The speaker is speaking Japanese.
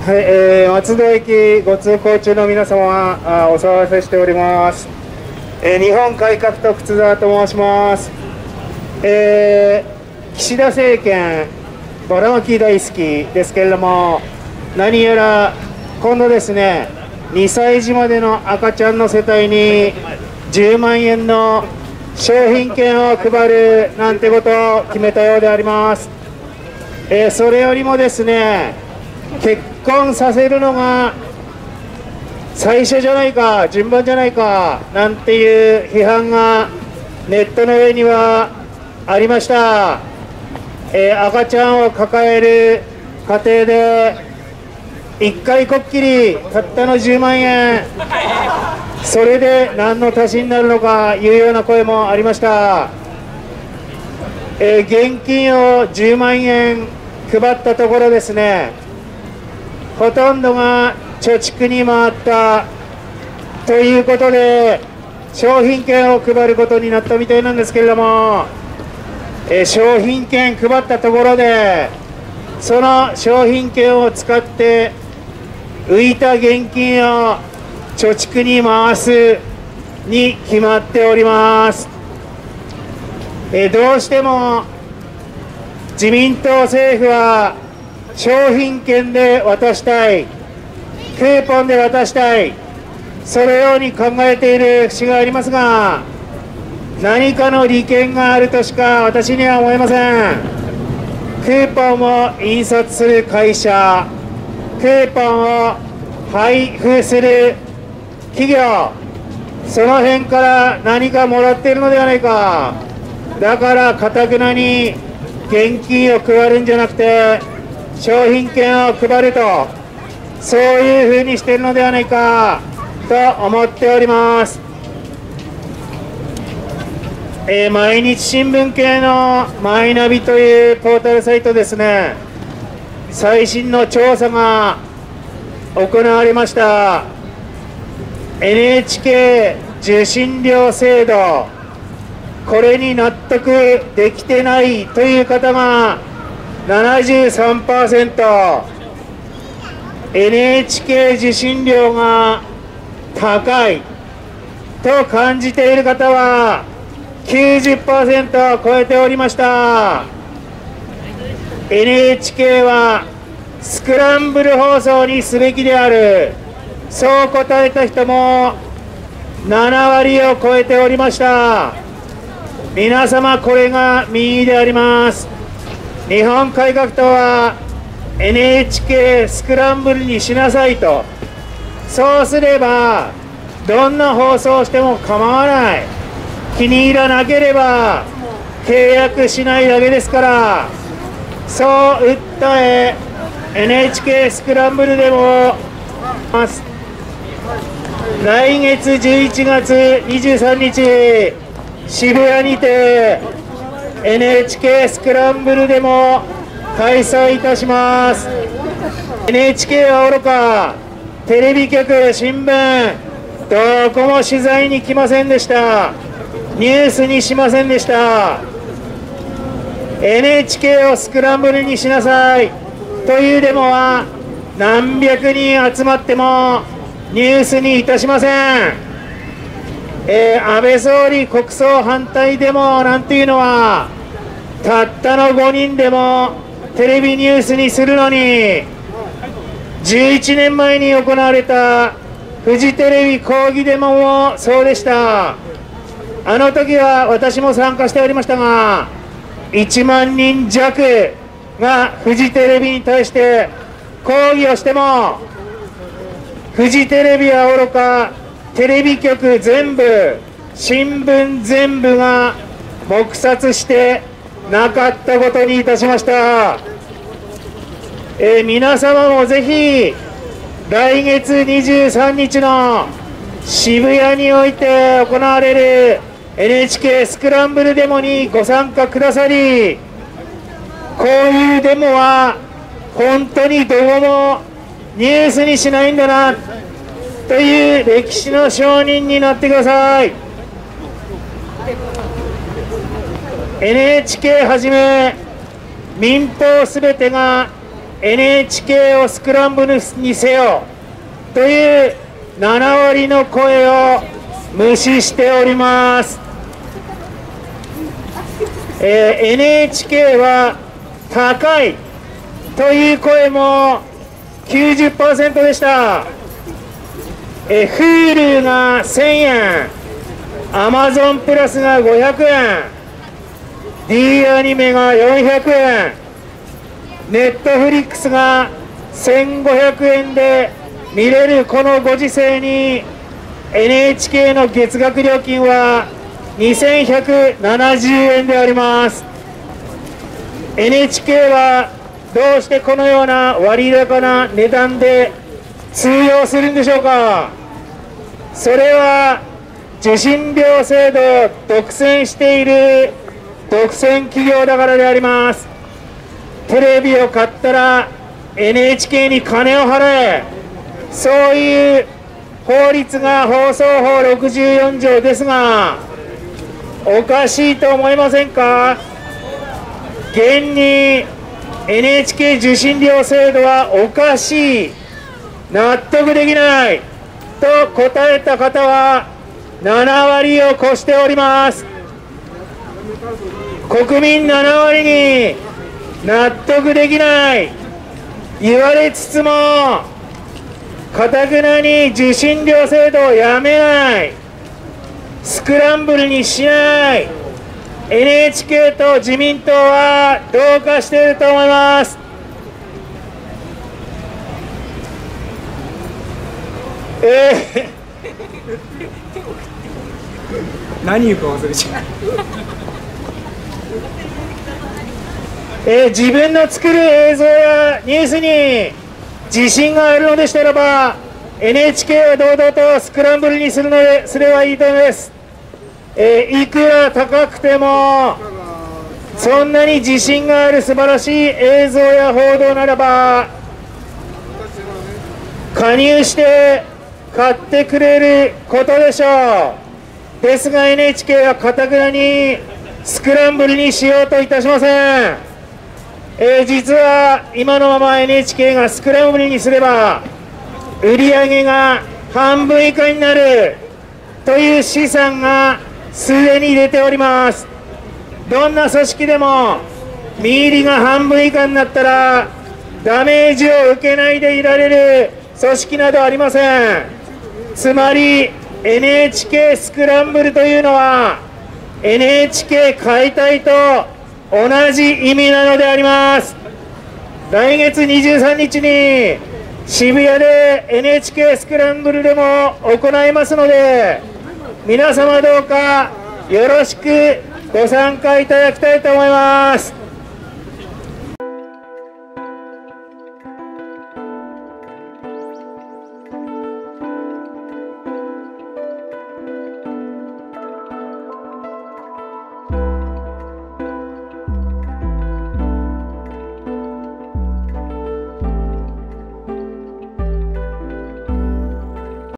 はい、松戸駅ご通行中の皆様、お騒がせしております。日本改革党靴沢と申します。岸田政権、ばらまき大好きですけれども、何やら今度ですね、2歳児までの赤ちゃんの世帯に10万円の商品券を配るなんてことを決めたようであります。それよりもですね、結婚させるのが最初じゃないか、順番じゃないかなんていう批判がネットの上にはありました。赤ちゃんを抱える家庭で1回こっきりたったの10万円、それで何の足しになるのかいうような声もありました。現金を10万円配ったところですね、ほとんどが貯蓄に回ったということで、商品券を配ることになったみたいなんですけれども、商品券配ったところで、その商品券を使って浮いた現金を貯蓄に回すに決まっております。どうしても自民党政府は商品券で渡したい、クーポンで渡したい、そのように考えている節がありますが、何かの利権があるとしか私には思えません。クーポンを印刷する会社、クーポンを配布する企業、その辺から何かもらっているのではないか。だからかたくなに現金を配るんじゃなくて商品券を配ると、そういうふうにしているのではないかと思っております。毎日新聞系のマイナビというポータルサイトですね、最新の調査が行われました。 NHK 受信料制度、これに納得できてないという方が 73%、 NHK 受信料が高いと感じている方は 90% を超えておりました。 NHK はスクランブル放送にすべきである、そう答えた人も7割を超えておりました。皆様、これが民意であります。日本改革党は NHK スクランブルにしなさいと、そうすればどんな放送をしても構わない、気に入らなければ契約しないだけですから、そう訴え NHK スクランブルでも来月11月23日渋谷にて NHK スクランブルでも開催いたします。 NHK はおろか、テレビ局、新聞、どこも取材に来ませんでした。ニュースにしませんでした。 NHK をスクランブルにしなさいというデモは何百人集まってもニュースにいたしません。安倍総理国葬反対デモなんていうのはたったの5人でもテレビニュースにするのに、11年前に行われたフジテレビ抗議デモもそうでした。あの時は私も参加しておりましたが、1万人弱がフジテレビに対して抗議をしても、フジテレビはおろかテレビ局全部、新聞全部が黙殺してなかったことにいたしました。皆様もぜひ来月23日の渋谷において行われる NHK スクランブルデモにご参加くださり、こういうデモは本当にどこもニュースにしないんだなという歴史の証人になってください。 NHK はじめ民放すべてが NHK をスクランブルにせよという7割の声を無視しております。NHK は高いという声も 90% でした。Hulu が1000円、Amazon プラスが500円、D アニメが400円、Netflix が1500円で見れるこのご時世に NHK の月額料金は2170円であります。 NHK はどうしてこのような割高な値段で通用するんでしょうか。それは受信料制度を独占している独占企業だからであります。テレビを買ったら NHK に金を払え、そういう法律が放送法64条ですが、おかしいと思いませんか。現に NHK 受信料制度はおかしい、納得できないと答えた方は7割を超しております。国民7割に納得できない言われつつも、かたくなに受信料制度をやめない、スクランブルにしない、NHK と自民党はどうかしていると思います。 何言うか忘れちゃう。自分の作る映像やニュースに自信があるのでしたらば NHK は堂々とスクランブルにすればいいと思います。いくら高くてもそんなに自信がある素晴らしい映像や報道ならば加入して買ってくれることでしょう。ですが NHK はかたくなにスクランブルにしようといたしません。実は今のまま NHK がスクランブルにすれば売上が半分以下になるという試算がすでに出ております。どんな組織でも見入りが半分以下になったらダメージを受けないでいられる組織などありません。つまり NHK スクランブルというのは NHK 解体と同じ意味なのであります。来月23日に渋谷で NHK スクランブルでも行いますので、皆様どうかよろしくご参加いただきたいと思います。